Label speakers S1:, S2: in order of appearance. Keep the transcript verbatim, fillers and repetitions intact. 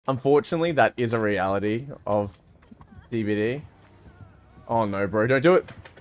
S1: Unfortunately, that is a reality of D B D. Oh no, bro, don't do it.